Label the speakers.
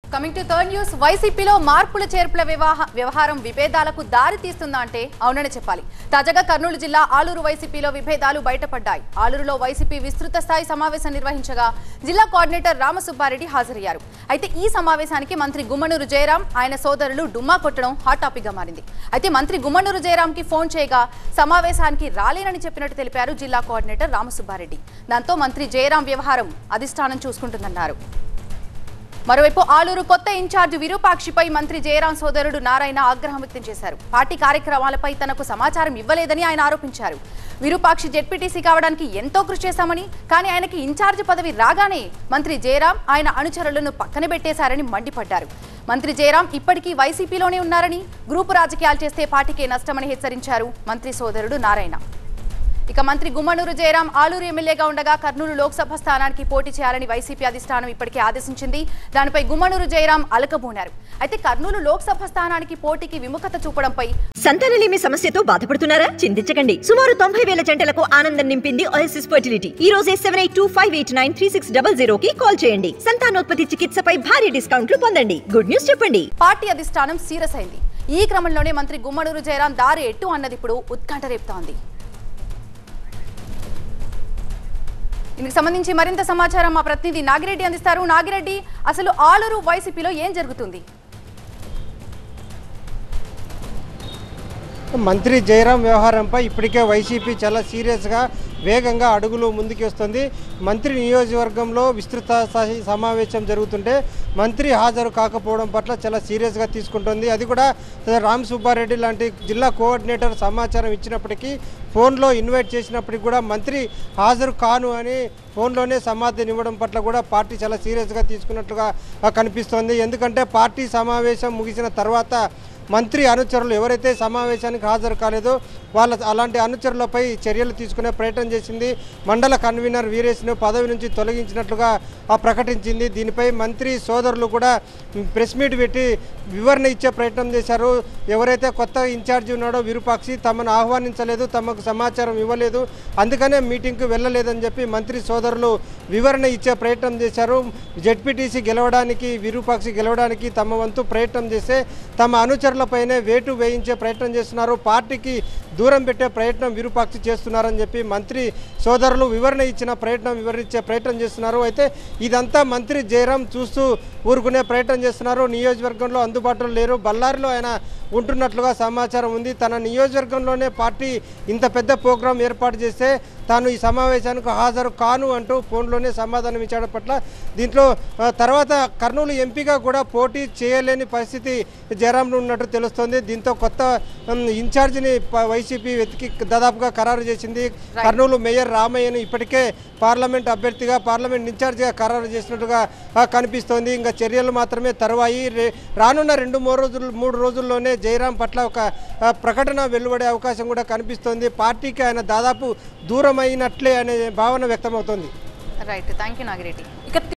Speaker 1: Coming to third news, వైసీపీలో మార్పుల చేర్పుల వ్యవహారం విభేదాలకు దారి తీస్తుందా అంటే అవునని చెప్పాలి. తాజాగా కర్నూలు జిల్లా ఆలూరు వైసీపీలో విభేదాలు బయటపడ్డాయి. ఆలూరులో వైసీపీ విస్తృత స్థాయి సమావేశం నిర్వహించగా జిల్లా కోఆర్డినేటర్ రామసుబ్బారెడ్డి హాజరయ్యారు. అయితే ఈ సమావేశానికి మంత్రి గుమ్మనూరు జయరాం ఆయన సోదరులు డుమ్మా కొట్టడం హాట్ టాపిక్ గా మారింది. అయితే మంత్రి గుమ్మనూరు జయరాంకి ఫోన్ చేయగా సమావేశానికి రాలేనని చెప్పినట్టు తెలిపారు జిల్లా కోఆర్డినేటర్ రామసుబ్బారెడ్డి. దాంతో మంత్రి జయరాం వ్యవహారం అధిష్టానం చూసుకుంటుందన్నారు. మరోవైపు ఆలూరు కొత్త ఇన్ఛార్జ్ విరూపాక్షిపై మంత్రి జయరాం సోదరుడు నారాయణ ఆగ్రహం వ్యక్తం చేశారు. పార్టీ కార్యక్రమాలపై తనకు సమాచారం ఇవ్వలేదని ఆయన ఆరోపించారు. విరూపాక్షి జెడ్పీటీసీ కావడానికి ఎంతో కృషి చేశామని, కానీ ఆయనకి ఇన్ఛార్జ్ పదవి రాగానే మంత్రి జయరాం ఆయన అనుచరులను పక్కన పెట్టేశారని మండిపడ్డారు. మంత్రి జయరాం ఇప్పటికీ వైసీపీలోనే ఉన్నారని, గ్రూపు రాజకీయాలు చేస్తే పార్టీకే నష్టమని హెచ్చరించారు మంత్రి సోదరుడు నారాయణ. ఇక మంత్రి గుమ్మనూరు జయరాం ఆలూరు ఎమ్మెల్యేగా ఉండగా కర్నూలు లోక్సభ స్థానానికి పోటీ చేయాలని వైసీపీ అధిష్టానం ఇప్పటికే ఆదేశించింది. దానిపై గుమ్మనూరు జయరాం అలకబోనారు. అయితే కర్నూలు లోక్సభ స్థానానికి పోటీకి విముఖత చూపడంపై
Speaker 2: సంతానలేమి సమస్యతో బాధపడుతున్నారా? చింతించకండి. సుమారు 90,000 జంటలకు ఆనందం నింపింది ఓఎస్ఎస్ ఫర్టిలిటీ. ఈ రోజే 7825893600 కి కాల్ చేయండి. సంతానోత్పత్తి చికిత్సపై భారీ డిస్కౌంట్లు పొందండి. గుడ్ న్యూస్ చెప్పండి.
Speaker 1: పార్టీ అధిష్టానం సీరియస్ అయింది. ఈ క్రమంలోనే మంత్రి గుమ్మనూరు జయరాం దారి ఎట్టు అన్నది ఇప్పుడు ఉత్కంఠ రేపుతోంది. దీనికి సంబంధించి మరింత సమాచారం మా ప్రతినిధి నాగిరెడ్డి అందిస్తారు. నాగిరెడ్డి, అసలు ఆలూరు వైసీపీలో ఏం జరుగుతుంది?
Speaker 3: మంత్రి జయరాం వ్యవహారంపై ఇప్పటికే వైసీపీ చాలా సీరియస్గా వేగంగా అడుగులు ముందుకు వస్తుంది. మంత్రి నియోజకవర్గంలో విస్తృత స్థాయి సమావేశం జరుగుతుంటే మంత్రి హాజరు కాకపోవడం పట్ల చాలా సీరియస్గా తీసుకుంటుంది. అది కూడా రామ్ సుబ్బారెడ్డి లాంటి జిల్లా కోఆర్డినేటర్ సమాచారం ఇచ్చినప్పటికీ, ఫోన్లో ఇన్వైట్ చేసినప్పటికీ కూడా మంత్రి హాజరు కాను అని ఫోన్లోనే సమాధానం ఇవ్వడం పట్ల కూడా పార్టీ చాలా సీరియస్గా తీసుకున్నట్లుగా కనిపిస్తోంది. ఎందుకంటే పార్టీ సమావేశం ముగిసిన తర్వాత మంత్రి అనుచరులు ఎవరైతే సమావేశానికి హాజరు కాలేదో అలాంటి అనుచరులపై చర్యలు తీసుకునే ప్రయత్నం చేసింది. మండల కన్వీనర్ వీరేష్ను పదవి నుంచి తొలగించినట్లుగా ప్రకటించింది. దీనిపై మంత్రి సోదరులు కూడా ప్రెస్ మీట్ పెట్టి వివరణ ఇచ్చే ప్రయత్నం చేశారు. ఎవరైతే కొత్త ఇన్ఛార్జి ఉన్నాడో విరూపాక్షి తమను ఆహ్వానించలేదు, తమకు సమాచారం ఇవ్వలేదు, అందుకనే మీటింగ్కు వెళ్ళలేదని చెప్పి మంత్రి సోదరులు వివరణ ఇచ్చే ప్రయత్నం చేశారు. జెడ్పీటీసీ గెలవడానికి, విరూపాక్షి గెలవడానికి తమ వంతు ప్రయత్నం చేస్తే తమ అనుచరులపైనే వేటు వేయించే ప్రయత్నం చేస్తున్నారు, పార్టీకి దూరం పెట్టే ప్రయత్నం విరూపాక్షి చేస్తున్నారని చెప్పి మంత్రి సోదరులు వివరించే ప్రయత్నం చేస్తున్నారు. అయితే ఇదంతా మంత్రి జయరాం చూస్తూ ఊరుకునే ప్రయత్నం చేస్తున్నారు. నియోజకవర్గంలో అందుబాటులో లేరు, బళ్ళారిలో ఆయన ఉంటున్నట్లుగా సమాచారం ఉంది. తన నియోజకవర్గంలోనే పార్టీ ఇంత పెద్ద ప్రోగ్రాం ఏర్పాటు చేస్తే తాను ఈ సమావేశానికి హాజరు కాను అంటూ ఫోన్లోనే సమాధానం ఇచ్చడం పట్ల దీంట్లో తర్వాత కర్నూలు ఎంపీగా కూడా పోటీ చేయలేని పరిస్థితి జయరాంలో ఉన్నట్టు తెలుస్తోంది. దీంతో కొత్త ఇన్ఛార్జిని వైసీపీ వెతికి దాదాపుగా ఖరారు చేసింది. కర్నూలు మేయర్ రామయ్యను ఇప్పటికే పార్లమెంట్ అభ్యర్థిగా, పార్లమెంట్ ఇన్ఛార్జిగా ఖరారు చేసినట్టుగా కనిపిస్తోంది. ఇంకా చర్యలు మాత్రమే తరువాయి. రానున్న 2-3 రోజుల్లోనే జయరాం పట్ల ఒక ప్రకటన వెలువడే అవకాశం కూడా కనిపిస్తోంది. పార్టీకి ఆయన దాదాపు దూరం అయినట్లే అనే భావన వ్యక్తమవుతోంది.
Speaker 1: Right, thank you Nagireddy.